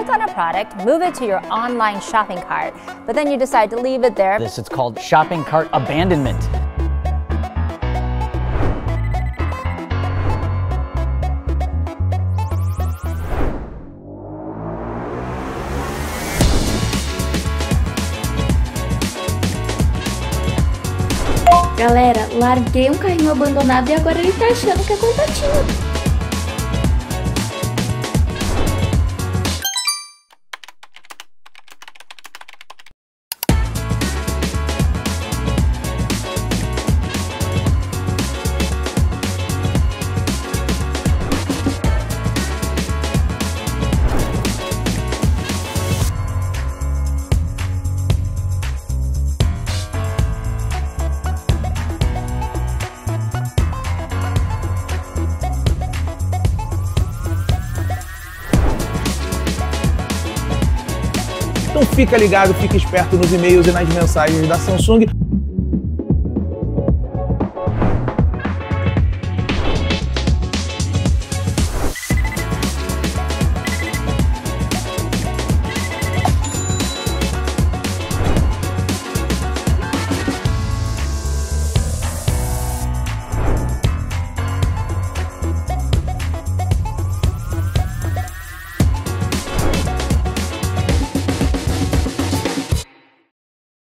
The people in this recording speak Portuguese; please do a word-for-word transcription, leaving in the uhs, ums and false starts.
click on a product, move it to your online shopping cart, but then you decide to leave it there. This, it's called shopping cart abandonment. Galera, larguei um carrinho abandonado e agora ele tá achando que é contatinho. Então fica ligado, fica esperto nos e-mails e nas mensagens da Samsung.